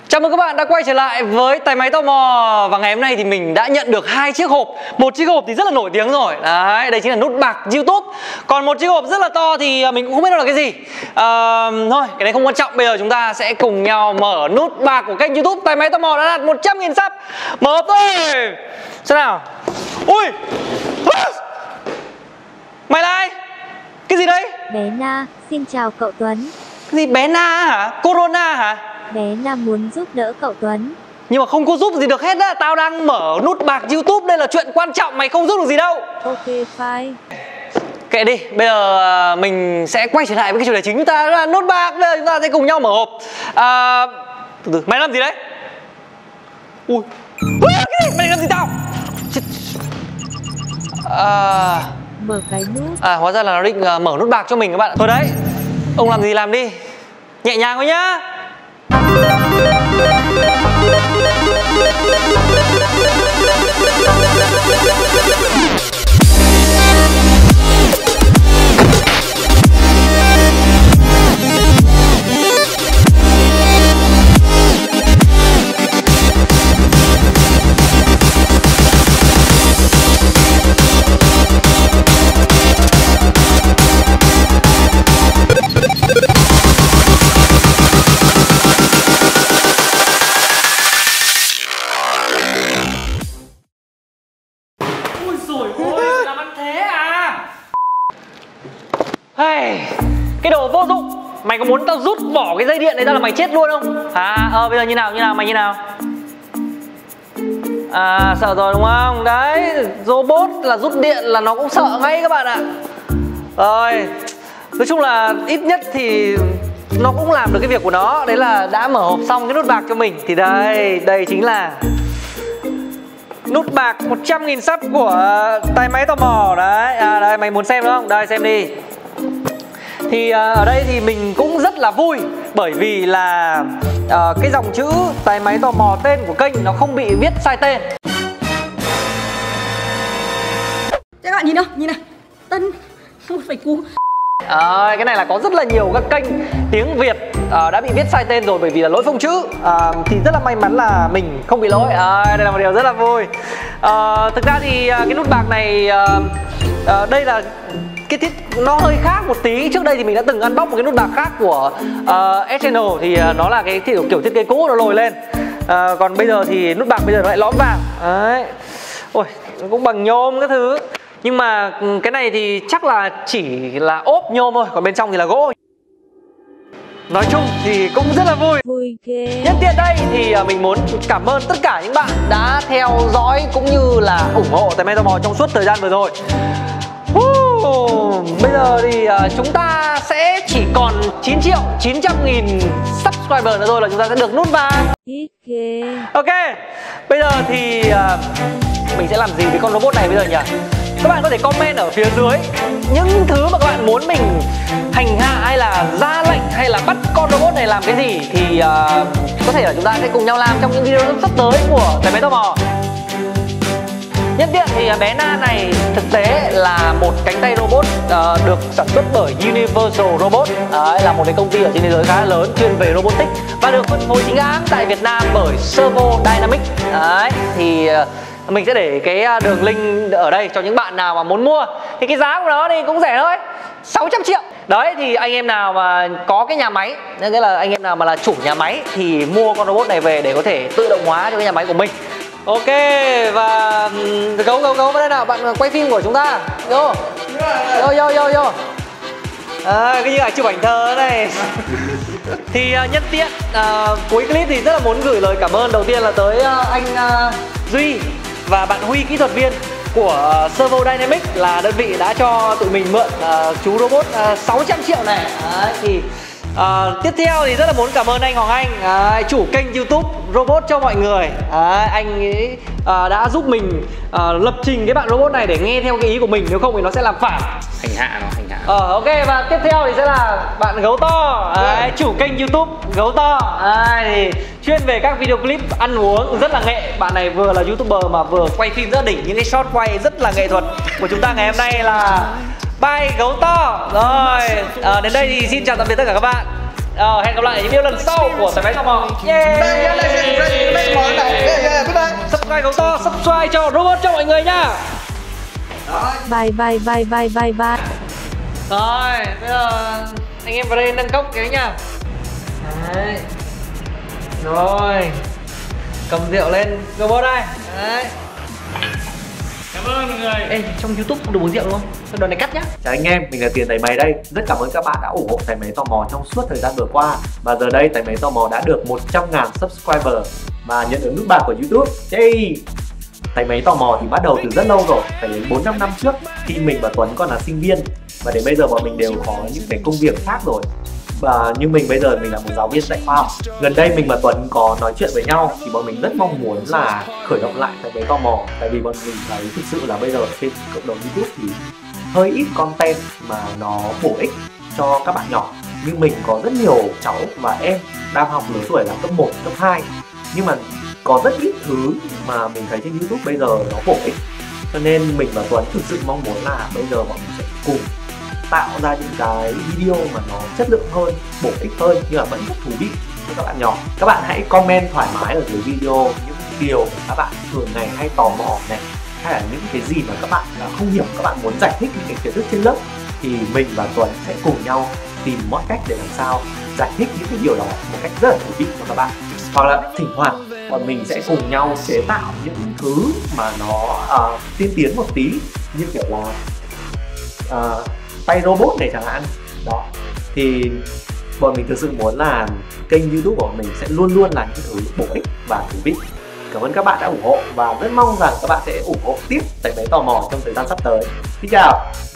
Chào mừng các bạn đã quay trở lại với Tay Máy Tò Mò. Và ngày hôm nay thì mình đã nhận được 2 chiếc hộp. Một chiếc hộp thì rất là nổi tiếng rồi. Đấy, đây chính là nút bạc YouTube. Còn một chiếc hộp rất là to thì mình cũng không biết nó là cái gì. Thôi, cái này không quan trọng. Bây giờ chúng ta sẽ cùng nhau mở nút bạc của kênh YouTube Tay Máy Tò Mò đã đạt 100.000 sub. Mở hộp thôi. Xem nào. Ui, mày là ai? Cái gì đấy? Bé Na, xin chào cậu Tuấn. Cái gì bé Na hả? Corona hả? Bé Na muốn giúp đỡ cậu Tuấn. Nhưng mà không có giúp gì được hết á. Tao đang mở nút bạc YouTube. Đây là chuyện quan trọng. Mày không giúp được gì đâu. Ok, fine. Kệ đi. Bây giờ mình sẽ quay trở lại với cái chủ đề chính. Chúng ta là nút bạc. Bây giờ chúng ta sẽ cùng nhau mở hộp. Từ từ. Mày làm gì đấy? Ui, cái gì? Mày làm gì tao? Mở cái nút. Hóa ra là nó định mở nút bạc cho mình các bạn. Thôi đấy, ông làm gì làm đi. Nhẹ nhàng thôi nhá. Cái đồ vô dụng. Mày có muốn tao rút bỏ cái dây điện này ra là mày chết luôn không? Bây giờ như nào mày như nào? Sợ rồi đúng không? Đấy, robot là rút điện là nó cũng sợ ngay các bạn ạ. Rồi, nói chung là ít nhất thì nó cũng làm được cái việc của nó. Đấy là đã mở hộp xong cái nút bạc cho mình. Thì đây chính là nút bạc 100.000 sub của Tay Máy Tò Mò. Đấy, đây mày muốn xem đúng không? Đây xem đi. Thì ở đây thì mình cũng rất là vui. Bởi vì là cái dòng chữ Tay Máy Tò Mò, tên của kênh nó không bị viết sai tên. Các bạn nhìn nào, Tân một phải cú. Cái này là có rất là nhiều các kênh tiếng Việt đã bị viết sai tên rồi bởi vì là lỗi phông chữ. Thì rất là may mắn là mình không bị lỗi. Đây là một điều rất là vui. Thực ra thì cái nút bạc này đây là cái thiết nó hơi khác một tí. Trước đây thì mình đã từng unbox một cái nút bạc khác của S-Channel. Thì nó là cái kiểu thiết kế cũ, nó lồi lên. Còn bây giờ thì nút bạc bây giờ nó lại lõm vàng. Đấy. Ôi, nó cũng bằng nhôm các thứ. Nhưng mà cái này thì chắc là chỉ là ốp nhôm thôi. Còn bên trong thì là gỗ. Nói chung thì cũng rất là vui. Vui ghê. Nhân tiện đây thì mình muốn cảm ơn tất cả những bạn đã theo dõi cũng như là ủng hộ Tay Máy Tò Mò trong suốt thời gian vừa rồi. Bây giờ thì chúng ta sẽ chỉ còn 9.900.000 subscriber nữa thôi là chúng ta sẽ được nút vàng. Ít ghê. Ok, bây giờ thì mình sẽ làm gì với con robot này bây giờ nhỉ? Các bạn có thể comment ở phía dưới những thứ mà các bạn muốn mình hành hạ hay là ra lệnh hay là bắt con robot này làm cái gì. Thì có thể là chúng ta sẽ cùng nhau làm trong những video sắp tới của Tay Máy Tò Mò. Nhân tiện thì bé Na này thực tế là một cánh tay robot được sản xuất bởi Universal Robot. Đấy, là một cái công ty ở trên thế giới khá lớn chuyên về robotics và được phân phối chính hãng tại Việt Nam bởi Servo Dynamics. Đấy, thì mình sẽ để cái đường link ở đây cho những bạn nào mà muốn mua. Thì cái giá của nó thì cũng rẻ thôi, 600 triệu. Đấy, thì anh em nào mà có cái nhà máy, nghĩa là anh em nào mà là chủ nhà máy thì mua con robot này về để có thể tự động hóa cho cái nhà máy của mình. Ok, và gấu vào đây nào, bạn quay phim của chúng ta. Vô. Cái như là chụp ảnh thơ này. Thì nhân tiện cuối clip thì rất là muốn gửi lời cảm ơn đầu tiên là tới anh Duy và bạn Huy, kỹ thuật viên của Servo Dynamics, là đơn vị đã cho tụi mình mượn chú robot 600 triệu này. Đấy, thì tiếp theo thì rất là muốn cảm ơn anh Hoàng Anh, chủ kênh YouTube Robot cho mọi người. Anh ấy đã giúp mình lập trình cái bạn robot này để nghe theo cái ý của mình, nếu không thì nó sẽ làm phản, hành hạ. Ok, và tiếp theo thì sẽ là bạn Gấu To, chủ kênh YouTube Gấu To, thì chuyên về các video clip ăn uống rất là nghệ. Bạn này vừa là YouTuber mà vừa quay phim rất đỉnh, những cái shot quay rất là nghệ thuật của chúng ta ngày hôm nay là Bye Gấu To. Rồi, đến đây thì xin chào tạm biệt tất cả các bạn. Hẹn gặp lại ở những video lần sau của Tải Máy Tò Mò. Subscribe gấu to, subscribe cho robot cho mọi người nhá. Bye bye bye bye bye bye. Rồi, bây giờ anh em vào đây nâng cốc cái nha. Đấy. Rồi. Cầm rượu lên robot đây. Đấy. Cảm ơn mọi người. Ê, trong YouTube không được uống rượu đúng không? Đoạn này cắt nhá. Chào anh em, mình là Tiền Tải Máy đây. Rất cảm ơn các bạn đã ủng hộ Tải Máy Tò Mò trong suốt thời gian vừa qua. Và giờ đây Tải Máy Tò Mò đã được 100.000 subscriber và nhận được nút bạc của YouTube. Yay! Tải Máy Tò Mò thì bắt đầu từ rất lâu rồi, phải đến 4-5 năm trước khi mình và Tuấn còn là sinh viên. Và đến bây giờ bọn mình đều có những cái công việc khác rồi. Và như mình bây giờ mình là một giáo viên dạy khoa học. Gần đây mình và Tuấn có nói chuyện với nhau thì bọn mình rất mong muốn là khởi động lại Tải Máy Tò Mò. Tại vì bọn mình thấy thực sự là bây giờ trên cộng đồng YouTube thì hơi ít content mà nó bổ ích cho các bạn nhỏ. Như mình có rất nhiều cháu và em đang học lứa tuổi là cấp 1, cấp 2. Nhưng mà có rất ít thứ mà mình thấy trên YouTube bây giờ nó bổ ích. Cho nên mình và Tuấn thực sự mong muốn là bây giờ bọn mình sẽ cùng tạo ra những cái video mà nó chất lượng hơn, bổ ích hơn nhưng mà vẫn rất thú vị cho các bạn nhỏ. Các bạn hãy comment thoải mái ở dưới video những điều mà các bạn thường ngày hay tò mò này, hay là những cái gì mà các bạn không hiểu, các bạn muốn giải thích những cái kiến thức trên lớp, thì mình và Tuấn sẽ cùng nhau tìm mọi cách để làm sao giải thích những cái điều đó một cách rất là thú vị cho các bạn. Hoặc là thỉnh thoảng bọn mình sẽ cùng nhau chế tạo những thứ mà nó tiên tiến một tí, như kiểu là tay robot này chẳng hạn. Đó thì bọn mình thực sự muốn là kênh YouTube của mình sẽ luôn luôn là những thứ bổ ích và thú vị. Cảm ơn các bạn đã ủng hộ và rất mong rằng các bạn sẽ ủng hộ tiếp Tải Máy Tò Mò trong thời gian sắp tới. Xin chào.